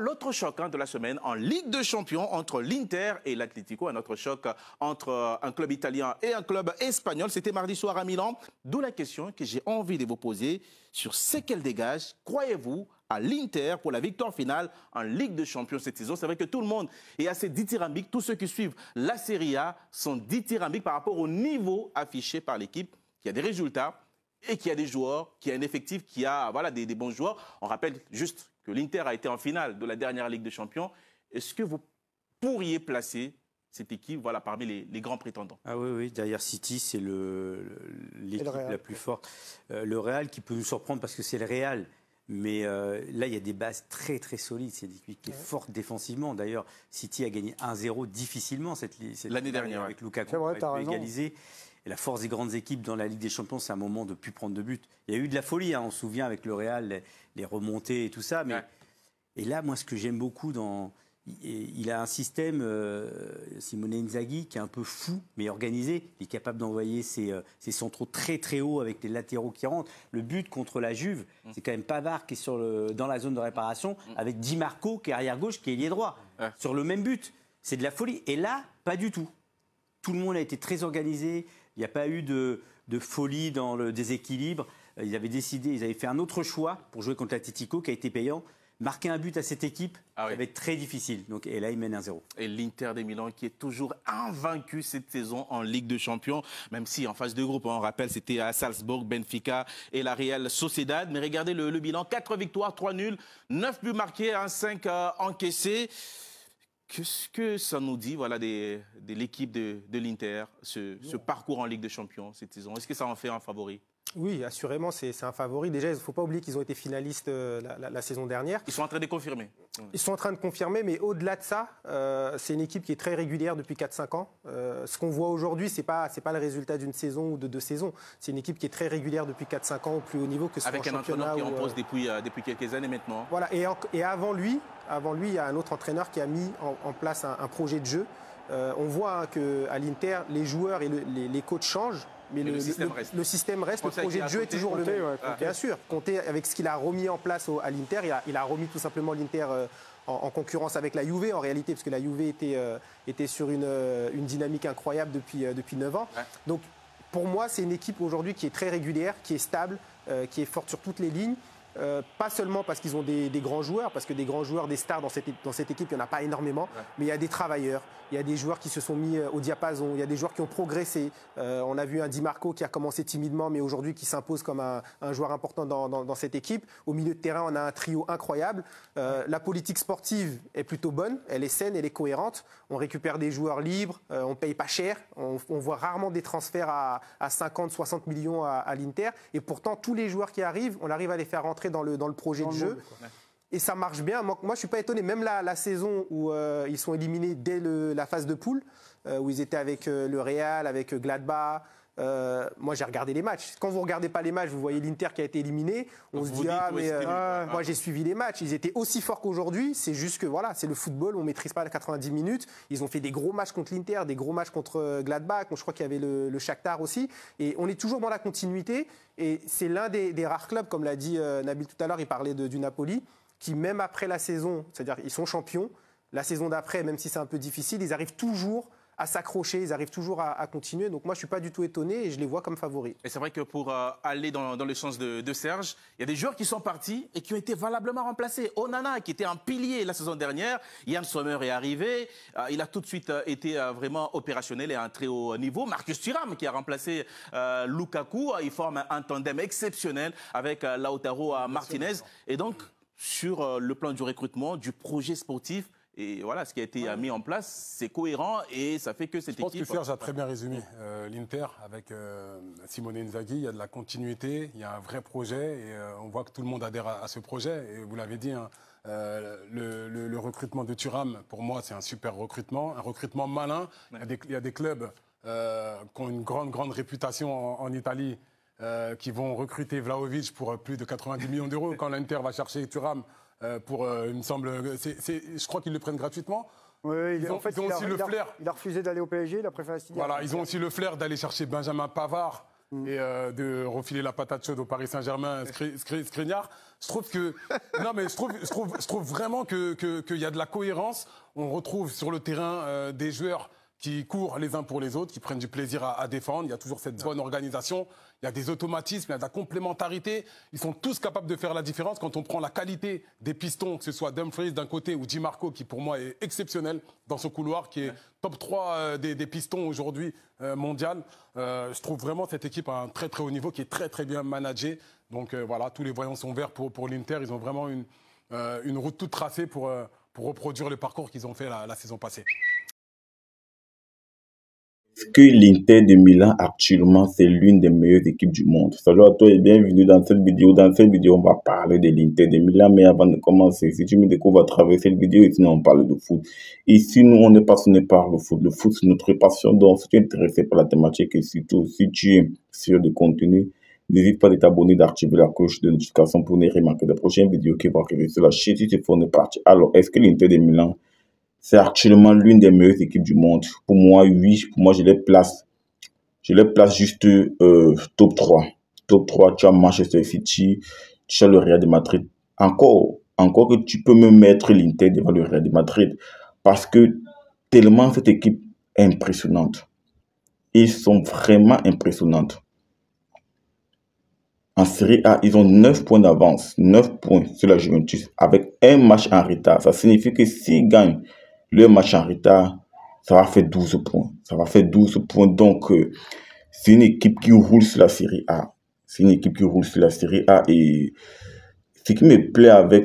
l'autre choc de la semaine en Ligue des Champions entre l'Inter et l'Atlético. Un autre choc entre un club italien et un club espagnol. C'était mardi soir à Milan. D'où la question que j'ai envie de vous poser sur ce qu'elle dégage. Croyez-vous à l'Inter pour la victoire finale en Ligue des Champions cette saison? C'est vrai que tout le monde est assez dithyrambique. Tous ceux qui suivent la Serie A sont dithyrambiques par rapport au niveau affiché par l'équipe, qui a des résultats et qui a des joueurs, qui a un effectif, qui a des bons joueurs. On rappelle juste que l'Inter a été en finale de la dernière Ligue des Champions. Est-ce que vous pourriez placer cette équipe parmi les grands prétendants? Ah oui, derrière City, c'est l'équipe la plus forte. Le Real qui peut nous surprendre parce que c'est le Real. Mais là, il y a des bases très très solides. C'est une équipe qui est forte défensivement. D'ailleurs, City a gagné 1-0 difficilement cette l'année dernière avec Lukaku égalisé. Et la force des grandes équipes dans la Ligue des Champions, c'est un moment de ne plus prendre de but. Il y a eu de la folie, on se souvient avec le Real, les remontées et tout ça. Mais... Et là, moi, ce que j'aime beaucoup, il a un système, Simone Inzaghi, qui est un peu fou, mais organisé. Il est capable d'envoyer ses centraux très très haut avec les latéraux qui rentrent. Le but contre la Juve, c'est quand même Pavard qui est dans la zone de réparation, avec Di Marco qui est arrière-gauche, qui est ailier droit, sur le même but. C'est de la folie. Et là, pas du tout. Tout le monde a été très organisé. Il n'y a pas eu de folie dans le déséquilibre. Ils avaient fait un autre choix pour jouer contre l'Atlético qui a été payant. Marquer un but à cette équipe, ça va être très difficile. Et là, ils mènent 1-0. Et l'Inter de Milan qui est toujours invaincu cette saison en Ligue des Champions, même si en phase de groupe, on rappelle, c'était à Salzbourg, Benfica et la Real Sociedad. Mais regardez le bilan, 4 victoires, 3 nuls, 9 buts marqués, 5 encaissés. Qu'est-ce que ça nous dit de l'équipe de l'Inter, ce parcours en Ligue des Champions cette saison? Est-ce que ça en fait un favori? Oui, assurément, c'est un favori. Déjà, il ne faut pas oublier qu'ils ont été finalistes la saison dernière. Ils sont en train de confirmer. Ils sont en train de confirmer, mais au-delà de ça, c'est une équipe qui est très régulière depuis 4-5 ans. Ce qu'on voit aujourd'hui, ce n'est pas le résultat d'une saison ou de 2 saisons. C'est une équipe qui est très régulière depuis 4-5 ans au plus haut niveau, que ce soit en championnat. Avec un entraîneur qui en pose depuis quelques années maintenant. Voilà, et avant lui, il y a un autre entraîneur qui a mis en place un projet de jeu. On voit qu'à l'Inter, les joueurs et les coachs changent. Mais le système reste, le projet de jeu est toujours le même. Bien sûr, Conte, avec ce qu'il a remis en place à l'Inter, il a remis tout simplement l'Inter en concurrence avec la Juve en réalité, parce que la Juve était sur une dynamique incroyable depuis 9 ans. Donc pour moi, c'est une équipe aujourd'hui qui est très régulière, qui est stable, qui est forte sur toutes les lignes. Pas seulement parce qu'ils ont des grands joueurs, parce que des grands joueurs, des stars dans cette équipe, il n'y en a pas énormément, mais il y a des travailleurs, il y a des joueurs qui se sont mis au diapason, il y a des joueurs qui ont progressé. On a vu un Di Marco qui a commencé timidement, mais aujourd'hui qui s'impose comme un joueur important dans cette équipe. Au milieu de terrain, on a un trio incroyable. La politique sportive est plutôt bonne, elle est saine, elle est cohérente. On récupère des joueurs libres, on ne paye pas cher, on voit rarement des transferts à 50-60 millions à l'Inter. Et pourtant, tous les joueurs qui arrivent, on arrive à les faire rentrer dans le projet de jeu. Et ça marche bien. Moi, je ne suis pas étonné. Même la saison où ils sont éliminés dès la phase de poule, où ils étaient avec le Real, avec Gladbach. Moi, j'ai regardé les matchs. Quand vous ne regardez pas les matchs, vous voyez l'Inter qui a été éliminé. On se dit, moi, j'ai suivi les matchs. Ils étaient aussi forts qu'aujourd'hui. C'est juste que, c'est le football. On ne maîtrise pas les 90 minutes. Ils ont fait des gros matchs contre l'Inter, des gros matchs contre Gladbach. Je crois qu'il y avait le Shakhtar aussi. Et on est toujours dans la continuité. Et c'est l'un des rares clubs, comme l'a dit Nabil tout à l'heure, il parlait du Napoli, qui, même après la saison, c'est-à-dire ils sont champions, la saison d'après, même si c'est un peu difficile, ils arrivent toujours à s'accrocher, ils arrivent toujours à continuer. Donc moi, je ne suis pas du tout étonné et je les vois comme favoris. Et c'est vrai que pour aller dans le sens de Serge, il y a des joueurs qui sont partis et qui ont été valablement remplacés. Onana, qui était un pilier la saison dernière, Yann Sommer est arrivé, il a tout de suite été vraiment opérationnel et à un très haut niveau. Marcus Thuram, qui a remplacé Lukaku, il forme un tandem exceptionnel avec Lautaro Martinez. Et donc, sur le plan du recrutement, du projet sportif, et voilà, ce qui a été mis en place, c'est cohérent et ça fait que cette équipe... Je pense que Serge a très bien résumé l'Inter avec Simone Inzaghi. Il y a de la continuité, il y a un vrai projet et on voit que tout le monde adhère à ce projet. Et vous l'avez dit, le recrutement de Thuram, pour moi, c'est un super recrutement, un recrutement malin. Il y a des clubs qui ont une grande réputation en Italie qui vont recruter Vlahovic pour plus de 90 millions d'euros. Quand l'Inter va chercher Thuram pour, il me semble, je crois qu'ils le prennent gratuitement. Oui, ils ont aussi le flair. Il a refusé d'aller au PSG, il a préféré signer. Voilà, ils ont aussi le flair d'aller chercher Benjamin Pavard. et de refiler la patate chaude au Paris Saint-Germain, Skriniar. Je trouve que non mais je trouve vraiment qu'il y a de la cohérence. On retrouve sur le terrain des joueurs qui courent les uns pour les autres, qui prennent du plaisir à défendre. Il y a toujours cette bonne organisation. Il y a des automatismes, il y a de la complémentarité. Ils sont tous capables de faire la différence. Quand on prend la qualité des pistons, que ce soit Dumfries d'un côté ou Di Marco, qui pour moi est exceptionnel dans ce couloir, qui est top 3 des pistons aujourd'hui mondial. Je trouve vraiment cette équipe à un très très haut niveau, qui est très très bien managée. Donc voilà, tous les voyants sont verts pour l'Inter. Ils ont vraiment une route toute tracée pour reproduire le parcours qu'ils ont fait la saison passée. Est-ce que l'Inter de Milan actuellement c'est l'une des meilleures équipes du monde? Salut à toi et bienvenue dans cette vidéo. Dans cette vidéo, on va parler de l'Inter de Milan, mais avant de commencer, si tu me découvres à travers cette vidéo, ici on parle de foot. Ici, nous, on est passionné par le foot. Le foot, c'est notre passion. Donc, si tu es intéressé par la thématique et surtout, si tu es sur le contenu, n'hésite pas à t'abonner, d'activer la cloche de notification pour ne rien manquer des prochaines vidéos qui vont arriver sur la chaîne. Si tu fais, on est parti. Alors, est-ce que l'Inter de Milan c'est actuellement l'une des meilleures équipes du monde? Pour moi, oui. Pour moi, je les place juste top 3. Top 3, tu as Manchester City, tu as le Real de Madrid. Encore que tu peux me mettre l'Inter devant le Real de Madrid. Parce que tellement cette équipe est impressionnante. Ils sont vraiment impressionnantes. En Serie A, ils ont 9 points d'avance. 9 points sur la Juventus avec un match en retard. Ça signifie que s'ils gagnent le match en retard, ça va faire 12 points. Ça va faire 12 points. Donc, c'est une équipe qui roule sur la Serie A. C'est une équipe qui roule sur la Serie A. Et ce qui me plaît avec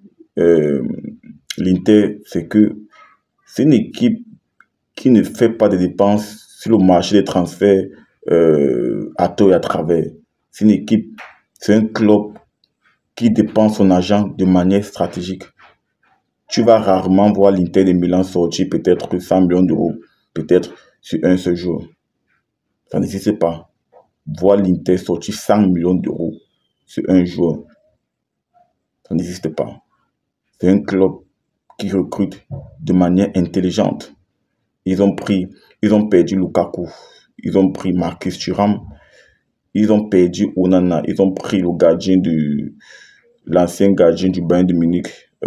l'Inter, c'est que c'est une équipe qui ne fait pas de dépenses sur le marché des transferts à tort et à travers. C'est une équipe, c'est un club qui dépense son argent de manière stratégique. Tu vas rarement voir l'Inter de Milan sortir peut-être 100 millions d'euros, peut-être sur un seul jour. Ça n'existe pas. Voir l'Inter sortir 100 millions d'euros sur un jour, ça n'existe pas. C'est un club qui recrute de manière intelligente. Ils ont perdu Lukaku, ils ont pris Marcus Thuram, ils ont perdu Onana, ils ont pris l'ancien gardien du Bayern de Munich,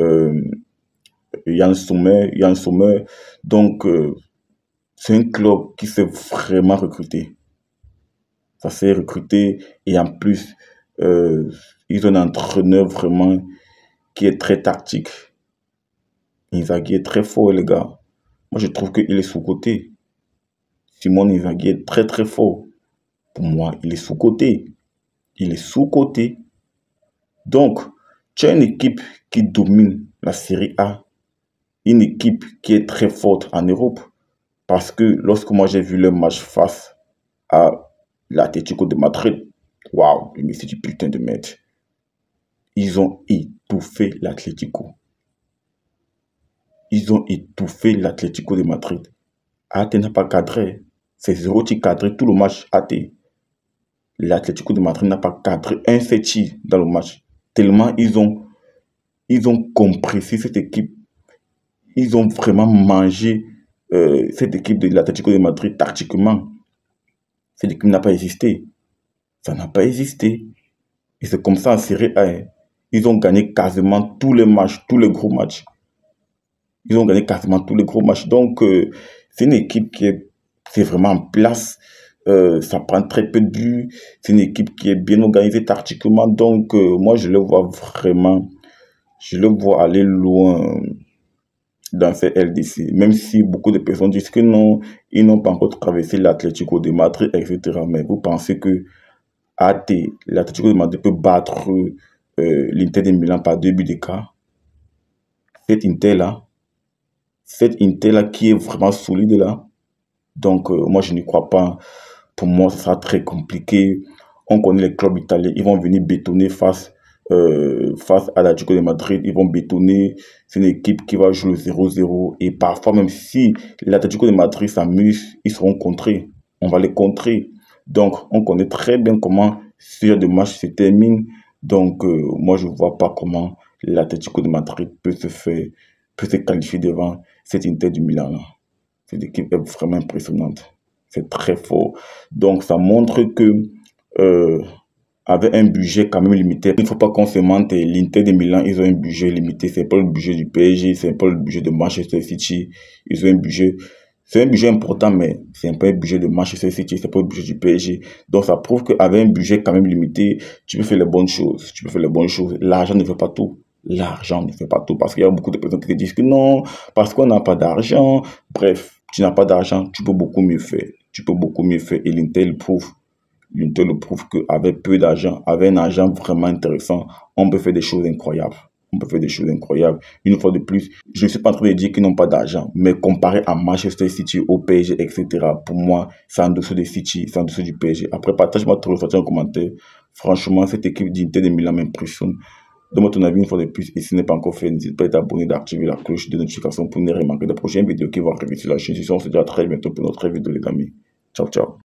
Yann Sommer. Donc, c'est un club qui s'est vraiment recruté. Ça s'est recruté et en plus, ils ont un entraîneur vraiment qui est très tactique. Inzaghi est très fort, les gars. Moi, je trouve qu'il est sous-coté. Simone Inzaghi est très très fort. Pour moi, il est sous-coté. Il est sous-coté. Donc, tu as une équipe qui domine la Serie A. Une équipe qui est très forte en Europe. Parce que lorsque moi j'ai vu le match face à l'Atlético de Madrid, waouh, mais c'est du putain de merde. Ils ont étouffé l'Atlético. Ils ont étouffé l'Atlético de Madrid. AT n'a pas cadré. C'est zéro tir cadré tout le match AT. L'Atlético de Madrid n'a pas cadré un seul tir dans le match. Tellement ils ont compressé cette équipe. Ils ont vraiment mangé cette équipe de l'Atlético de Madrid tactiquement. Cette équipe n'a pas existé. Ça n'a pas existé. Et c'est comme ça en Serie A. Ils ont gagné quasiment tous les matchs, tous les gros matchs. Ils ont gagné quasiment tous les gros matchs. Donc, c'est une équipe qui est vraiment en place. Ça prend très peu de buts. C'est une équipe qui est bien organisée tactiquement. Donc, moi, je le vois vraiment. Je le vois aller loin dans ces LDC. Même si beaucoup de personnes disent que non, ils n'ont pas encore traversé l'Atlético de Madrid, etc. Mais vous pensez que l'Atlético de Madrid peut battre l'Inter de Milan par 2 buts d'écart? Cette Inter-là qui est vraiment solide là. Donc, moi, je n'y crois pas. Pour moi, ça sera très compliqué. On connaît les clubs italiens. Ils vont venir bétonner face à l'Atlético de Madrid. Ils vont bétonner. C'est une équipe qui va jouer le 0-0. Et parfois, même si l'Atlético de Madrid s'amuse, ils seront contrés. On va les contrer. Donc, on connaît très bien comment ce genre de match se termine. Donc, moi, je ne vois pas comment l'Atlético de Madrid peut se qualifier devant cette Inter du Milan là. Cette équipe est vraiment impressionnante. C'est très fort. Donc, ça montre que avait un budget quand même limité. Il ne faut pas qu'on se mente, l'Inter de Milan, ils ont un budget limité. C'est pas le budget du PSG, c'est pas le budget de Manchester City. Ils ont un budget, c'est un budget important, mais c'est pas un budget de Manchester City, c'est pas le budget du PSG. Donc ça prouve qu'avec un budget quand même limité, tu peux faire les bonnes choses. Tu peux faire les bonnes choses. L'argent ne fait pas tout. L'argent ne fait pas tout. Parce qu'il y a beaucoup de personnes qui te disent que non, parce qu'on n'a pas d'argent. Bref, tu n'as pas d'argent, tu peux beaucoup mieux faire. Tu peux beaucoup mieux faire. Et l'Inter le prouve. L'Inter le prouve qu'avec peu d'argent, avec un argent vraiment intéressant, on peut faire des choses incroyables. On peut faire des choses incroyables. Une fois de plus, je ne suis pas en train de dire qu'ils n'ont pas d'argent, mais comparé à Manchester City, au PSG, etc., pour moi, c'est en dessous des City, c'est en dessous du PSG. Après, partage-moi ton ressenti en commentaire. Franchement, cette équipe d'Inter de Milan m'impressionne. Donne-moi ton avis une fois de plus. Et si ce n'est pas encore fait, n'hésite pas à t'abonner, d'activer la cloche de notification pour ne rien manquer des prochaines vidéos qui vont arriver sur la chaîne. On se dit à très bientôt pour notre vidéo, les amis. Ciao, ciao.